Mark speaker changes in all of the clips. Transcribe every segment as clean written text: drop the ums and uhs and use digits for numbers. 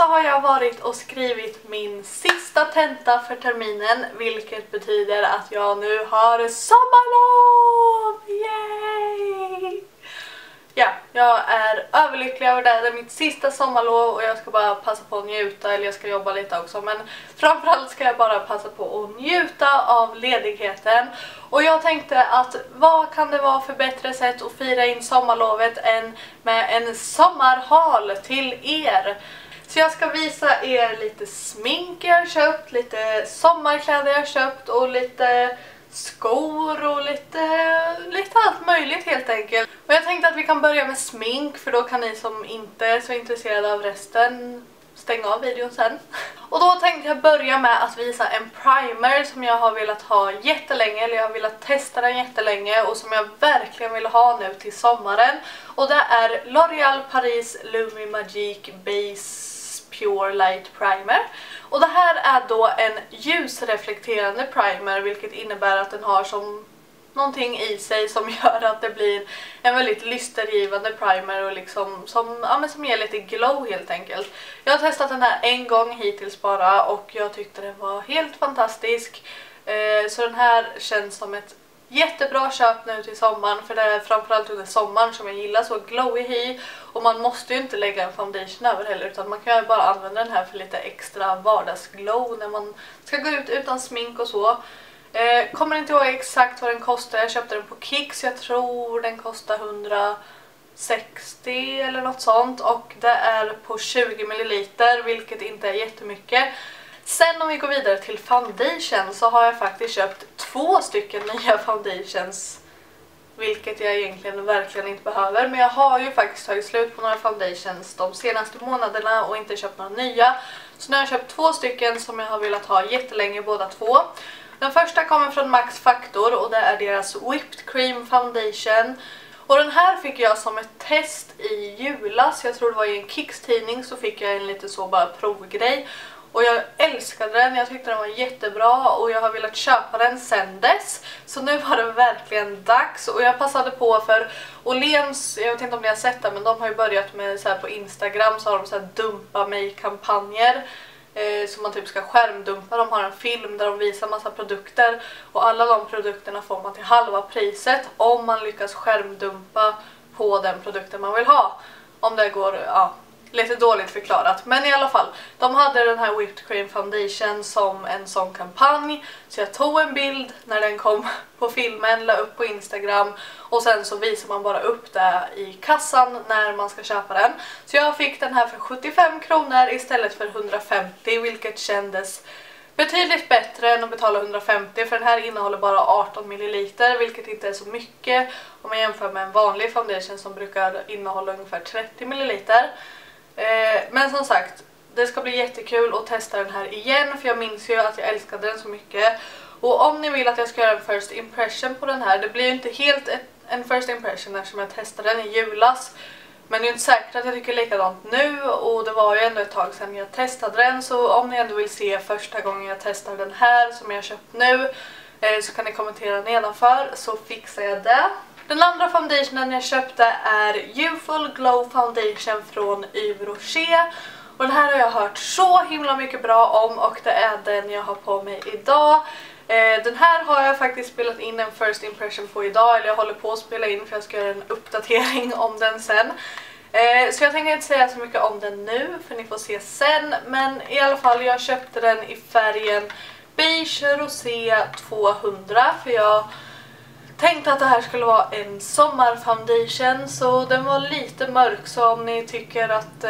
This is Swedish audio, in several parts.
Speaker 1: så har jag varit och skrivit min sista tenta för terminen, vilket betyder att jag nu har sommarlov! Yay! Ja, jag är överlycklig över det. Det är mitt sista sommarlov och jag ska bara passa på att njuta, eller jag ska jobba lite också, men framförallt ska jag bara passa på att njuta av ledigheten. Och jag tänkte att vad kan det vara för bättre sätt att fira in sommarlovet än med en sommarhal till er. Så jag ska visa er lite smink jag har köpt, lite sommarkläder jag har köpt och lite skor och lite allt möjligt helt enkelt. Och jag tänkte att vi kan börja med smink, för då kan ni som inte är så intresserade av resten stänga av videon sen. Och då tänkte jag börja med att visa en primer som jag har velat ha jättelänge, eller jag har velat testa den jättelänge och som jag verkligen vill ha nu till sommaren. Och det är L'Oréal Paris Lumi Magique Base Pure Light Primer. Och det här är då en ljusreflekterande primer, vilket innebär att den har som någonting i sig som gör att det blir en väldigt lystergivande primer och liksom som ger lite glow helt enkelt. Jag har testat den här en gång hittills bara och jag tyckte den var helt fantastisk. Så den här känns som ett jättebra köp nu till sommaren, för det är framförallt under sommaren som jag gillar så glowy hy, och man måste ju inte lägga en foundation över heller, utan man kan ju bara använda den här för lite extra vardagsglow när man ska gå ut utan smink och så. Kommer inte ihåg exakt vad den kostar, jag köpte den på Kicks, jag tror den kostar 160 eller något sånt, och det är på 20 ml, vilket inte är jättemycket. Sen om vi går vidare till foundation så har jag faktiskt köpt 2 stycken nya foundations, vilket jag egentligen verkligen inte behöver. Men jag har ju faktiskt tagit slut på några foundations de senaste månaderna och inte köpt några nya. Så nu har jag köpt 2 stycken som jag har velat ha jättelänge båda två. Den första kommer från Max Factor och det är deras Whipped Cream Foundation. Och den här fick jag som ett test i julas, jag tror det var i en Kicks-tidning, så fick jag en lite så bara provgrej. Och jag älskade den, jag tyckte den var jättebra och jag har velat köpa den sen dess. Så nu var det verkligen dags, och jag passade på för Åhléns, jag vet inte om ni har sett det, men de har ju börjat med så här på Instagram, så har de så här dumpa mig-kampanjer. Så man typ ska skärmdumpa, de har en film där de visar massa produkter och alla de produkterna får man till halva priset om man lyckas skärmdumpa på den produkten man vill ha. Om det går, ja, lite dåligt förklarat. Men i alla fall, de hade den här Whipped Cream Foundation som en sån kampanj. Så jag tog en bild när den kom på filmen, la upp på Instagram. Och sen så visar man bara upp det i kassan när man ska köpa den. Så jag fick den här för 75 kronor istället för 150, vilket kändes betydligt bättre än att betala 150, för den här innehåller bara 18 ml, vilket inte är så mycket om man jämför med en vanlig foundation som brukar innehålla ungefär 30 ml. Men som sagt, det ska bli jättekul att testa den här igen, för jag minns ju att jag älskade den så mycket. Och om ni vill att jag ska göra en first impression på den här, det blir ju inte helt en first impression eftersom jag testade den i julas. Men det är inte säkert att jag tycker likadant nu, och det var ju ändå ett tag sedan jag testade den. Så om ni ändå vill se första gången jag testar den här som jag har köpt nu, så kan ni kommentera nedanför, så fixar jag det. Den andra foundationen jag köpte är Youthful Glow Foundation från Yves Rocher. Och den här har jag hört så himla mycket bra om, och det är den jag har på mig idag. Den här har jag faktiskt spelat in en first impression på idag, eller jag håller på att spela in för jag ska göra en uppdatering om den sen. Så jag tänker inte säga så mycket om den nu, för ni får se sen. Men i alla fall, jag köpte den i färgen Beige Rosé 200, för jag tänkte att det här skulle vara en sommarfoundation, så den var lite mörk, så om ni tycker att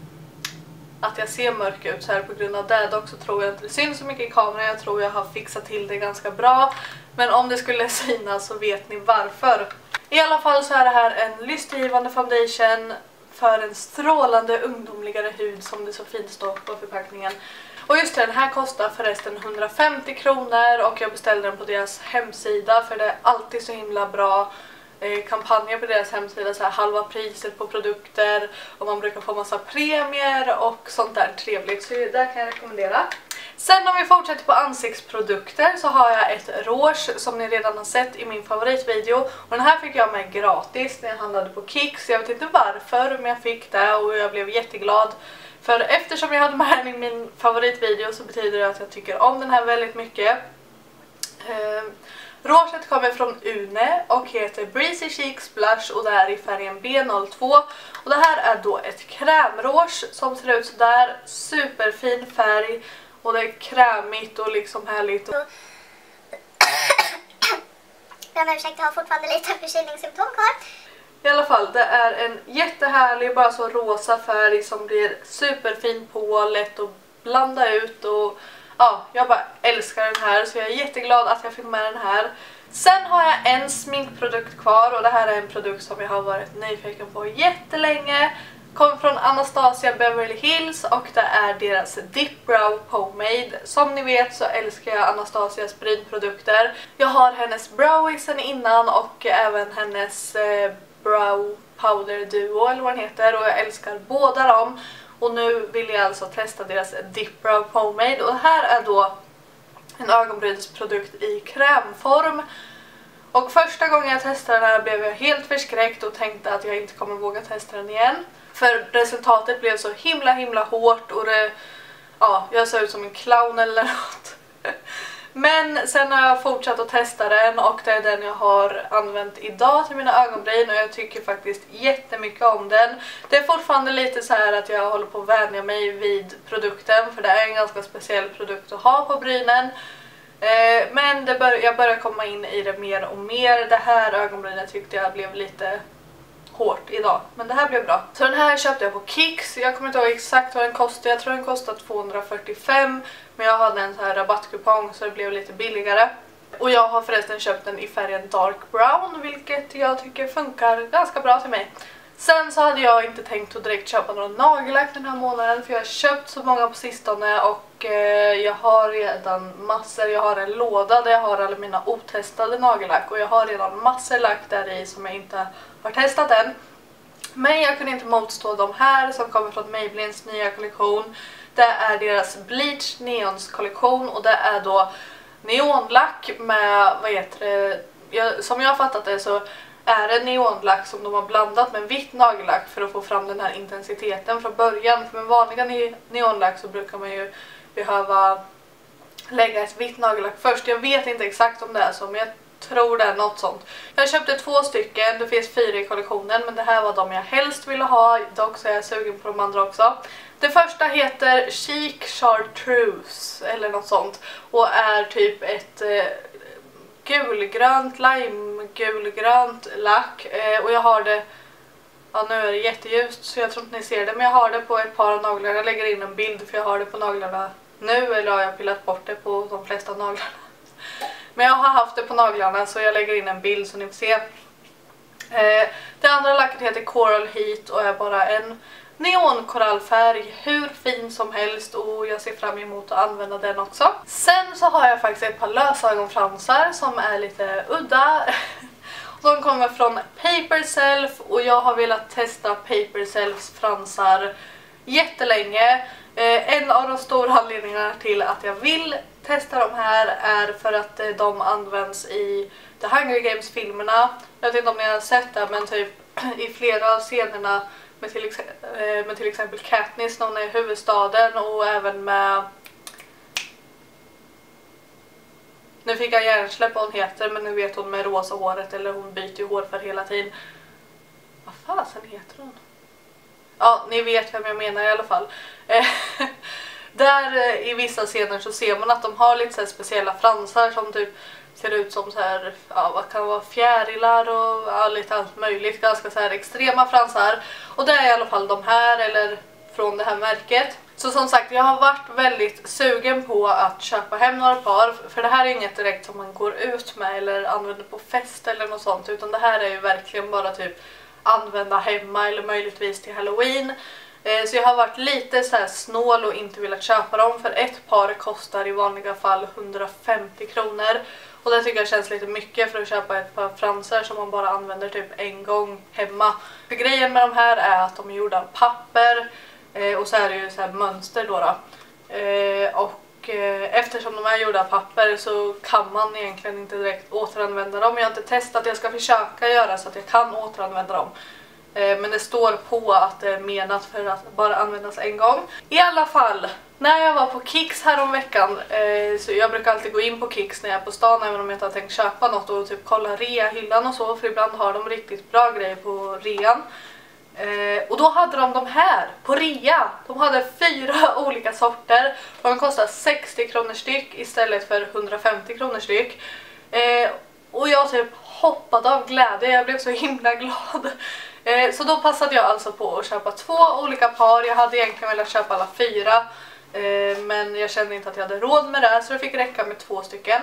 Speaker 1: jag ser mörk ut så här på grund av det, dock så tror jag inte det syns så mycket i kameran, jag tror jag har fixat till det ganska bra, men om det skulle synas så vet ni varför. I alla fall så är det här en lystergivande foundation för en strålande ungdomligare hud, som det så fint står på förpackningen. Och just det, den här kostar förresten 150 kronor och jag beställde den på deras hemsida, för det är alltid så himla bra kampanjer på deras hemsida, så här halva priset på produkter, och man brukar få massa premier och sånt där trevligt, så det kan jag rekommendera. Sen om vi fortsätter på ansiktsprodukter så har jag ett rouge som ni redan har sett i min favoritvideo, och den här fick jag med gratis när jag handlade på Kicks. Jag vet inte varför, men jag fick det och jag blev jätteglad. För eftersom jag hade med den i min favoritvideo så betyder det att jag tycker om den här väldigt mycket. Rouget kommer från Une och heter Breezy Chic Blush och det är i färgen B02. Och det här är då ett krämrouge som ser ut sådär. Superfin färg och det är krämigt och liksom härligt.
Speaker 2: Jag ursäkta, har fortfarande lite förkylningssymptom kvar.
Speaker 1: I alla fall, det är en jättehärlig, bara så rosa färg som blir superfin på, lätt att blanda ut och ja, jag bara älskar den här så jag är jätteglad att jag fick med den här. Sen har jag en sminkprodukt kvar och det här är en produkt som jag har varit nyfiken på jättelänge. Kommer från Anastasia Beverly Hills och det är deras Dip Brow Pomade. Som ni vet så älskar jag Anastasias brynprodukter. Jag har hennes browie sen innan och även hennes brow powder duo eller vad den heter och jag älskar båda dem. Och nu vill jag alltså testa deras Dip Brow Pomade och det här är då en ögonbrynsprodukt i krämform. Och första gången jag testade den här blev jag helt förskräckt och tänkte att jag inte kommer våga testa den igen. För resultatet blev så himla hårt och det, ja, jag såg ut som en clown eller något. Men sen har jag fortsatt att testa den och det är den jag har använt idag till mina ögonbryn och jag tycker faktiskt jättemycket om den. Det är fortfarande lite så här att jag håller på att vänja mig vid produkten för det är en ganska speciell produkt att ha på brynen. Men jag börjar komma in i det mer och mer. Det här ögonbrynet tyckte jag blev lite hårt idag, men det här blev bra. Så den här köpte jag på Kicks. Jag kommer inte ihåg exakt vad den kostade. Jag tror den kostade 245, men jag hade en så här rabattkupong så det blev lite billigare. Och jag har förresten köpt den i färgen dark brown, vilket jag tycker funkar ganska bra till mig. Sen så hade jag inte tänkt att direkt köpa någon nagellack den här månaden för jag har köpt så många på sistone och jag har redan massor. Jag har en låda där jag har alla mina otestade nagellack och jag har redan massor lack där i som jag inte har testat än. Men jag kunde inte motstå de här som kommer från Maybellines nya kollektion. Det är deras Bleach Neons kollektion och det är då neonlack med, vad heter det, som jag har fattat det så är det neonlack som de har blandat med vitt nagellack för att få fram den här intensiteten från början. För med vanliga neonlack så brukar man ju behöva lägga ett vitt nagellack först. Jag vet inte exakt om det är så, men jag tror det är något sånt. Jag köpte 2 stycken, det finns 4 i kollektionen, men det här var de jag helst ville ha. Dock så är jag sugen på de andra också. Det första heter Chic Chartreuse eller något sånt och är typ ett gulgrönt, limegulgrönt lack och jag har det, ja nu är det jätteljust så jag tror inte ni ser det, men jag har det på ett par av naglarna. Jag lägger in en bild för jag har det på naglarna nu, eller har jag pillat bort det på de flesta naglarna. Men jag har haft det på naglarna så jag lägger in en bild så ni får se. Det andra lacket heter Coral Heat och är bara en neonkorallfärg, hur fin som helst och jag ser fram emot att använda den också. Sen så har jag faktiskt ett par lösögonfransar som är lite udda. De kommer från Paper Self och jag har velat testa Paper Selfs fransar jättelänge. En av de stora anledningarna till att jag vill testa de här är för att de används i The Hunger Games-filmerna. Jag vet inte om ni har sett det, men typ i flera av scenerna med till exempel Katniss när hon är i huvudstaden och även med... Nu fick jag hjärnsläpp vad hon heter, men nu vet hon med rosa håret, eller hon byter ju hårfärg hela tiden. Vad fasen heter hon? Ja, ni vet vem jag menar i alla fall. Där i vissa scener så ser man att de har lite så här speciella fransar som typ ser ut som så här, ja, vad kan vara, fjärilar och ja, lite allt möjligt, ganska så här extrema fransar. Och det är i alla fall de här, eller från det här märket. Så som sagt, jag har varit väldigt sugen på att köpa hem några par, för det här är inget direkt som man går ut med eller använder på fest eller något sånt, utan det här är ju verkligen bara typ använda hemma eller möjligtvis till Halloween. Så jag har varit lite så här snål och inte velat köpa dem, för ett par kostar i vanliga fall 150 kronor. Och det tycker jag känns lite mycket för att köpa ett par fransar som man bara använder typ en gång hemma. För grejen med de här är att de är gjorda av papper och så är det ju så här mönster då. Eftersom de är gjorda av papper så kan man egentligen inte direkt återanvända dem. Jag har inte testat, jag ska försöka göra så att jag kan återanvända dem. Men det står på att det är menat för att bara användas en gång. I alla fall, när jag var på Kicks här om veckan, så jag brukar alltid gå in på Kicks när jag är på stan även om jag inte har tänkt köpa något och typ kolla rea-hyllan och så, för ibland har de riktigt bra grejer på rean. Och då hade de här på rea. De hade 4 olika sorter och de kostade 60 kronor styck istället för 150 kronor styck. Och jag typ hoppade av glädje, jag blev så himla glad. Så då passade jag alltså på att köpa 2 olika par. Jag hade egentligen velat köpa alla 4, men jag kände inte att jag hade råd med det, så det fick räcka med 2 stycken.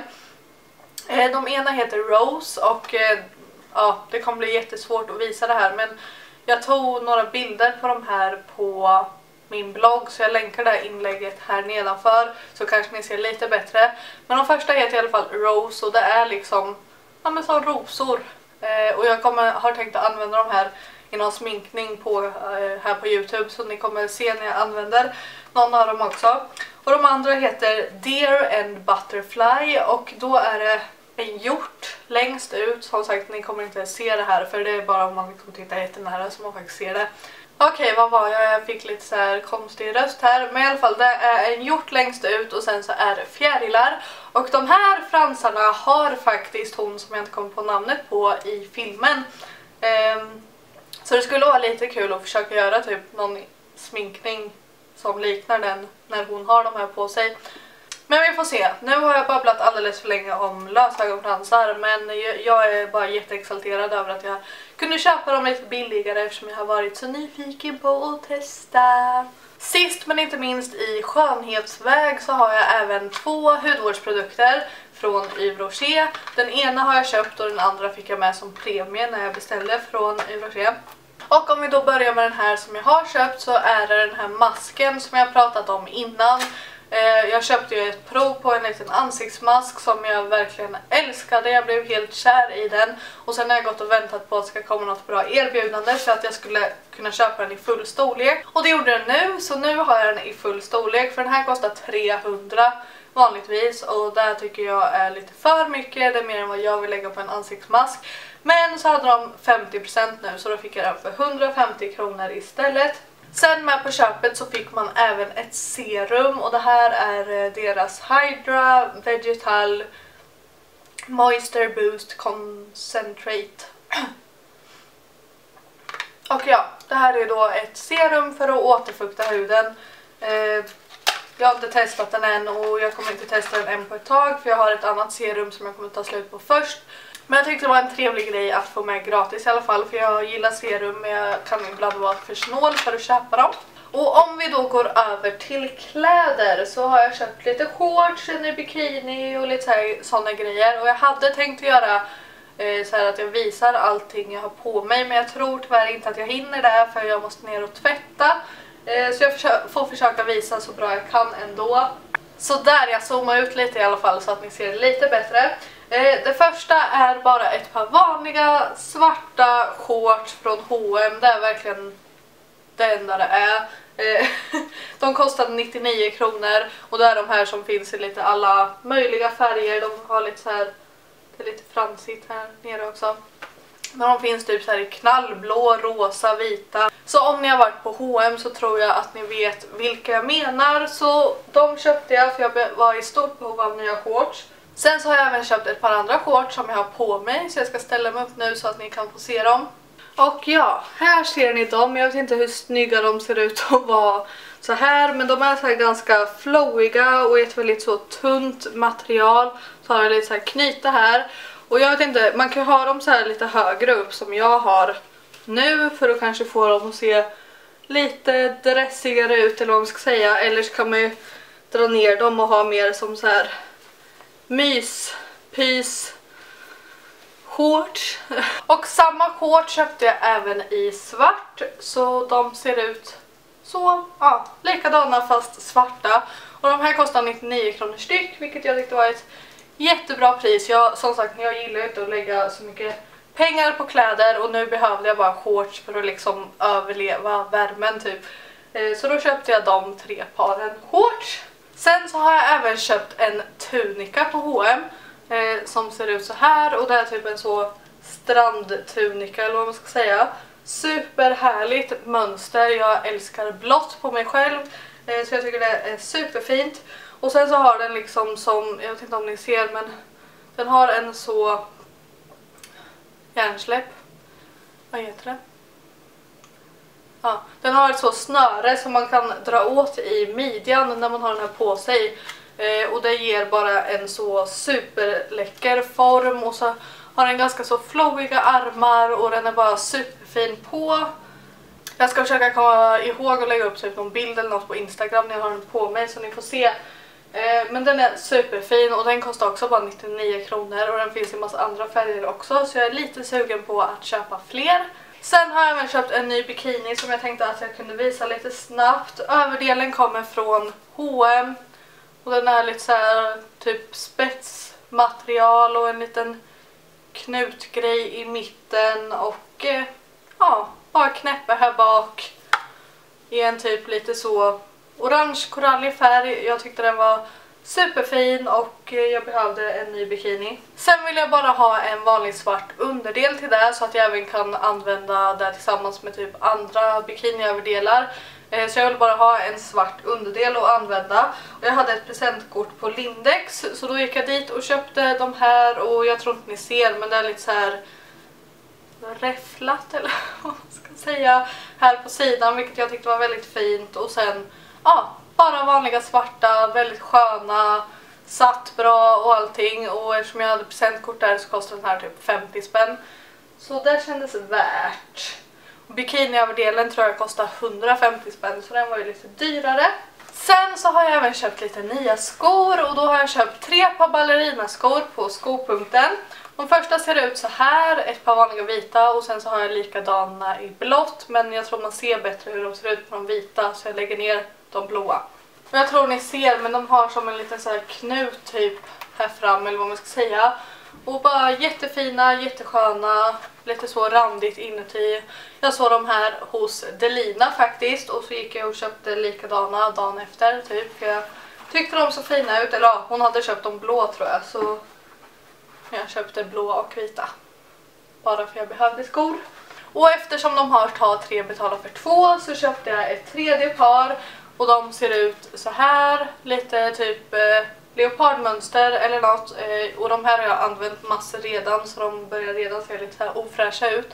Speaker 1: De ena heter Rose och ja, det kommer bli jättesvårt att visa det här, men jag tog några bilder på de här på min blogg, så jag länkar det här inlägget här nedanför så kanske ni ser lite bättre. Men de första heter i alla fall Rose och det är liksom, ja men som rosor. Och jag har tänkt att använda de här i någon sminkning på, här på YouTube, så ni kommer se när jag använder någon av dem också. Och de andra heter Deer and Butterfly och då är det en hjort längst ut. Som sagt, ni kommer inte se det här för det är bara om man liksom tittar jättenära så man faktiskt ser det. Okej, vad var jag? Jag fick lite så här konstig röst här. Men i alla fall, det är en hjort längst ut och sen så är det fjärilar. Och de här fransarna har faktiskt hon som jag inte kommer på namnet på i filmen. Så det skulle vara lite kul att försöka göra typ någon sminkning som liknar den när hon har de här på sig. Men vi får se. Nu har jag babblat alldeles för länge om lösögonfransar, men jag är bara jätteexalterad över att jag kunde köpa dem lite billigare eftersom jag har varit så nyfiken på att testa. Sist men inte minst i skönhetsväg så har jag även 2 hudvårdsprodukter från Yves Rocher. Den ena har jag köpt och den andra fick jag med som premie när jag beställde från Yves Rocher. Och om vi då börjar med den här som jag har köpt så är det den här masken som jag pratat om innan. Jag köpte ju ett prov på en liten ansiktsmask som jag verkligen älskade. Jag blev helt kär i den. Och sen har jag gått och väntat på att det ska komma något bra erbjudande så att jag skulle kunna köpa den i full storlek. Och det gjorde den nu, så nu har jag den i full storlek. För den här kostar 300 vanligtvis och det tycker jag är lite för mycket. Det är mer än vad jag vill lägga på en ansiktsmask. Men så hade de 50% nu så då fick jag den för 150 kronor istället. Sen med på köpet så fick man även ett serum och det här är deras Hydra Vegetal Moisture Boost Concentrate. Och ja, det här är då ett serum för att återfukta huden. Jag har inte testat den än och jag kommer inte testa den än på ett tag för jag har ett annat serum som jag kommer ta slut på först. Men jag tyckte det var en trevlig grej att få med gratis i alla fall, för jag gillar serum men jag kan ibland vara för snål för att köpa dem. Och om vi då går över till kläder så har jag köpt lite shorts, en bikini och lite sådana grejer. Och jag hade tänkt att göra så här att jag visar allting jag har på mig, men jag tror tyvärr inte att jag hinner det för jag måste ner och tvätta. Så jag får försöka visa så bra jag kan ändå. Så där, jag zoomar ut lite i alla fall så att ni ser lite bättre. Det första är bara ett par vanliga svarta shorts från H&M. Det är verkligen det enda det är. De kostade 99 kronor och det är de här som finns i lite alla möjliga färger. De har lite så här, det är lite fransigt här nere också. Men de finns typ så här i knallblå, rosa, vita. Så om ni har varit på H&M så tror jag att ni vet vilka jag menar. Så de köpte jag för jag var i stort behov av nya shorts. Sen så har jag även köpt ett par andra shorts som jag har på mig. Så jag ska ställa mig upp nu så att ni kan få se dem. Och ja, här ser ni dem. Jag vet inte hur snygga de ser ut att vara så här. Men de är så här ganska flowiga och ett väldigt så tunt material. Så har jag lite så här knyta här. Och jag vet inte, man kan ha dem så här lite högre upp som jag har nu. För att kanske få dem att se lite dressigare ut eller vad man ska säga. Eller så kan man ju dra ner dem och ha mer som så här pys shorts. Och samma shorts köpte jag även i svart. Så de ser ut så, ja, likadana fast svarta. Och de här kostar 99 kronor styck, vilket jag tyckte var ett jättebra pris. Som sagt, jag gillar inte att lägga så mycket pengar på kläder. Och nu behövde jag bara shorts för att liksom överleva värmen typ. Så då köpte jag de 3 paren shorts. Sen så har jag även köpt en tunika på H&M som ser ut så här. Och det är typ en så strandtunika eller vad man ska säga. superhärligt mönster. Jag älskar blått på mig själv. Så jag tycker det är superfint. Och sen så har den liksom som, jag vet inte om ni ser, men den har en så järnsläpp. Vad heter det? Ja, den har ett så snöre som man kan dra åt i midjan när man har den här på sig. Och det ger bara en så superläcker form, och så har den ganska så flowiga armar och den är bara superfin på. Jag ska försöka komma ihåg att lägga upp typ någon bild eller något på Instagram när jag har den på mig så ni får se. Men den är superfin och den kostar också bara 99 kronor och den finns i massa andra färger också, så jag är lite sugen på att köpa fler. Sen har jag även köpt en ny bikini som jag tänkte att jag kunde visa lite snabbt. Överdelen kommer från H&M och den är lite så här typ spetsmaterial och en liten knutgrej i mitten och ja, bara knäppe här bak i en typ lite så orange korallig färg. Jag tyckte den var superfin och jag behövde en ny bikini. Sen vill jag bara ha en vanlig svart underdel till det så att jag även kan använda det tillsammans med typ andra bikiniöverdelar. Så jag vill bara ha en svart underdel att använda. Och jag hade ett presentkort på Lindex så då gick jag dit och köpte de här och jag tror inte ni ser men det är lite så här räfflat eller vad man ska säga här på sidan, vilket jag tyckte var väldigt fint. Och sen ja, bara vanliga svarta, väldigt sköna, satt bra och allting. Och eftersom jag hade presentkort där så kostade den här typ 50 spänn. Så det kändes värt. Bikiniöverdelen tror jag kostar 150 spänn så den var ju lite dyrare. Sen så har jag även köpt lite nya skor och då har jag köpt 3 par ballerinaskor på Skopunkten. De första ser ut så här, ett par vanliga vita och sen så har jag likadana i blått, men jag tror man ser bättre hur de ser ut på de vita så jag lägger ner de blåa. Och jag tror ni ser, men de har som en liten så här knut typ här fram eller vad man ska säga. Och bara jättefina, jättesköna, lite så randigt inuti. Jag såg de här hos Delina faktiskt och så gick jag och köpte likadana dagen efter typ. För jag tyckte de så fina ut, eller ja, hon hade köpt de blå tror jag så jag köpte blå och vita. Bara för jag behövde skor. Och eftersom de har ta 3 betala för 2 så köpte jag ett tredje par. Och de ser ut så här, lite typ leopardmönster eller något. Och de här har jag använt massor redan så de börjar redan se lite så här ofräscha ut.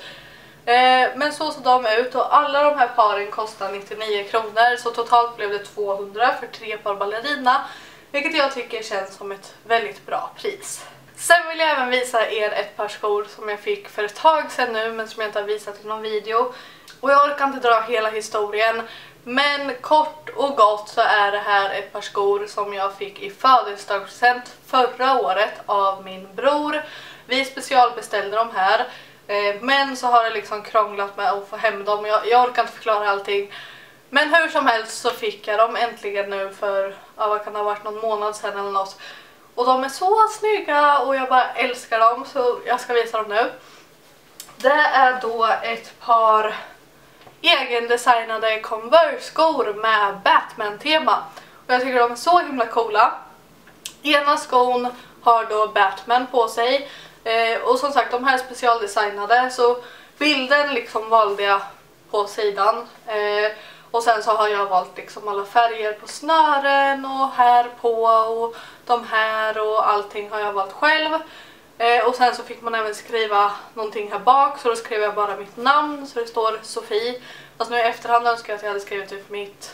Speaker 1: Men så såg de ut och alla de här paren kostar 99 kronor. Så totalt blev det 200 för 3 par ballerina. Vilket jag tycker känns som ett väldigt bra pris. Sen vill jag även visa er ett par skor som jag fick för ett tag sedan nu men som jag inte har visat i någon video. Och jag orkar inte dra hela historien. Men kort och gott så är det här ett par skor som jag fick i födelsedagspresent förra året av min bror. Vi specialbeställde de här. Men så har det liksom krånglat med att få hem dem. Jag orkar inte förklara allting. Men hur som helst så fick jag dem äntligen nu för, ja, vad kan det ha varit, någon månad sedan eller något. Och de är så snygga och jag bara älskar dem så jag ska visa dem nu. Det är då ett par egendesignade Converse-skor med Batman-tema. Och jag tycker de är så himla coola. Ena skon har då Batman på sig. Och som sagt, de här är specialdesignade så bilden liksom valde jag på sidan. Och sen så har jag valt liksom alla färger på snören och här på och de här och allting har jag valt själv. Och sen så fick man även skriva någonting här bak så då skrev jag bara mitt namn så det står Sofie. Fast nu i efterhand önskar jag att jag hade skrivit typ mitt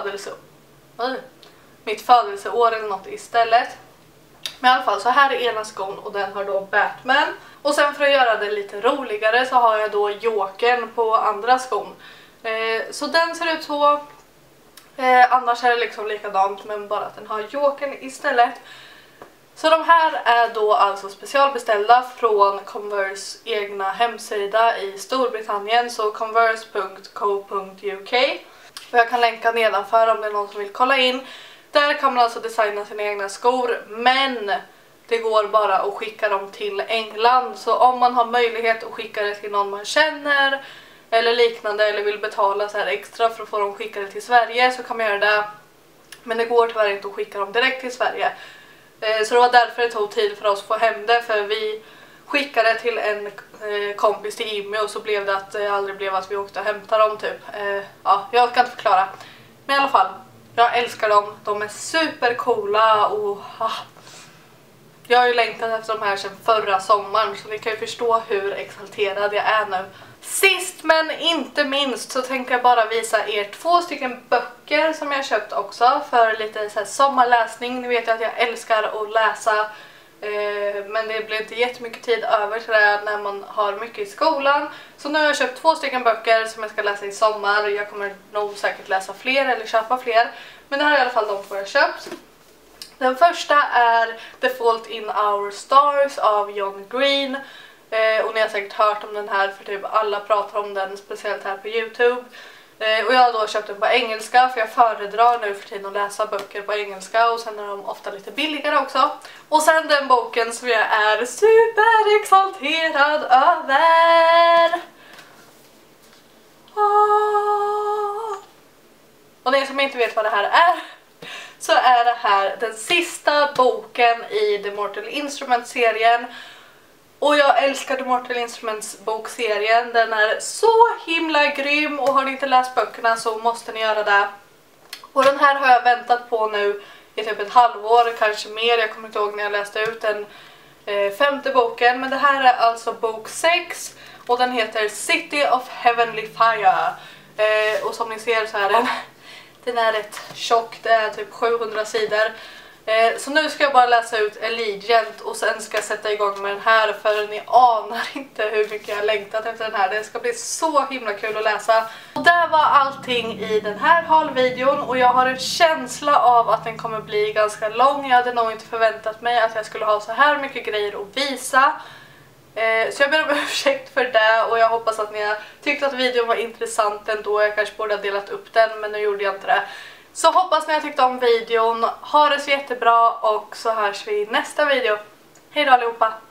Speaker 1: födelseår eller något istället. Men i alla fall så här är ena skon och den har då Batman. Och sen för att göra det lite roligare så har jag då Jokern på andra skon. Så den ser ut så. Annars är det liksom likadant men bara att den har Jokern istället. Så de här är då alltså specialbeställda från Converse egna hemsida i Storbritannien. Så converse.co.uk. Och jag kan länka nedanför om det är någon som vill kolla in. Där kan man alltså designa sina egna skor. Men det går bara att skicka dem till England. Så om man har möjlighet att skicka det till någon man känner eller liknande eller vill betala så här extra för att få dem skickade till Sverige så kan man göra det. Men det går tyvärr inte att skicka dem direkt till Sverige. Så det var därför det tog tid för oss att få hem det, för vi skickade till en kompis till Jimmy och så blev det att det aldrig blev att vi åkte och hämtade dem typ. Ja, jag kan inte förklara. Men i alla fall, jag älskar dem. De är supercoola och jag har ju längtat efter de här sedan förra sommaren, så ni kan ju förstå hur exalterad jag är nu. Sist men inte minst så tänkte jag bara visa er 2 stycken böcker som jag köpt också för lite så här sommarläsning. Ni vet ju att jag älskar att läsa, men det blir inte jättemycket tid över till det när man har mycket i skolan. Så nu har jag köpt 2 stycken böcker som jag ska läsa i sommar. Jag kommer nog säkert läsa fler eller köpa fler, men det här är i alla fall de 2 jag köpt. Den första är The Fault in Our Stars av John Green. Och ni har säkert hört om den här för typ alla pratar om den, speciellt här på YouTube. Och jag har då köpt den på engelska för jag föredrar nu för tiden att läsa böcker på engelska och sen är de ofta lite billigare också. Och sen den boken som jag är superexalterad över. Och ni som inte vet vad det här är, så är det här den sista boken i The Mortal Instruments-serien. Och jag älskar The Mortal Instruments bokserien. Den är så himla grym och har ni inte läst böckerna så måste ni göra det. Och den här har jag väntat på nu i typ ett halvår, kanske mer. Jag kommer inte ihåg när jag läste ut den 5:e boken. Men det här är alltså bok 6 och den heter City of Heavenly Fire. Och som ni ser så är den är rätt tjock, det är typ 700 sidor. Så nu ska jag bara läsa ut Allegiant och sen ska jag sätta igång med den här, för ni anar inte hur mycket jag har längtat efter den här. Det ska bli så himla kul att läsa. Och det var allting i den här haulvideon och jag har en känsla av att den kommer bli ganska lång. Jag hade nog inte förväntat mig att jag skulle ha så här mycket grejer att visa. Så jag ber om ursäkt för det och jag hoppas att ni har tyckt att videon var intressant ändå. Jag kanske borde ha delat upp den, men nu gjorde jag inte det. Så hoppas ni har tyckt om videon. Ha det så jättebra och så hörs vi i nästa video. Hej då allihopa!